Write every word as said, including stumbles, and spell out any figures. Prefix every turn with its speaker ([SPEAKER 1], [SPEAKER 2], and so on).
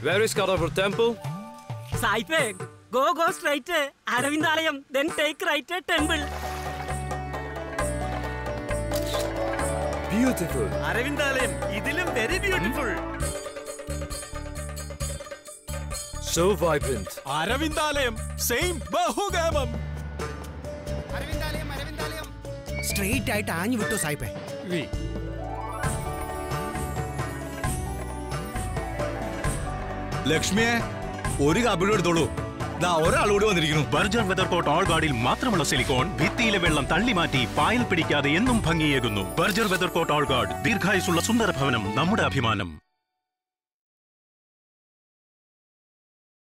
[SPEAKER 1] Where is Kadavur temple?
[SPEAKER 2] Saipe, go go straight. Aravindalayam, then take right at temple.
[SPEAKER 1] Beautiful.
[SPEAKER 3] Aravindalayam, idilum very beautiful.
[SPEAKER 1] So vibrant.
[SPEAKER 4] Aravindalayam, same Bahugamam.
[SPEAKER 5] Aravindalayam, Aravindalayam. Straight ആയിട്ട് ആഞ്ഞു വിട്ടോ സായിപ്പേ.
[SPEAKER 4] ലക്ഷ്മിയെ ഒരു കബിൾ എടുത്തോളൂ. ദാ ഒരാളോട് വന്നിരിക്കുന്നു.
[SPEAKER 6] ബർജർ വെതർകോട്ട് ഓൾ ഗാർഡിൽ മാത്രമുള്ള സിലിക്കോൺ ഭിത്തിയിലെ വെള്ളം തള്ളിമാറ്റി പായൽ പിടിക്കാതെ എന്നും ഭംഗിയേകുന്നു. ബർജർ വെതർകോട്ട് ഓൾ ഗാർഡ്, ദീർഘായുസുള്ള സുന്ദര ഭവനം, നമ്മുടെ അഭിമാനം.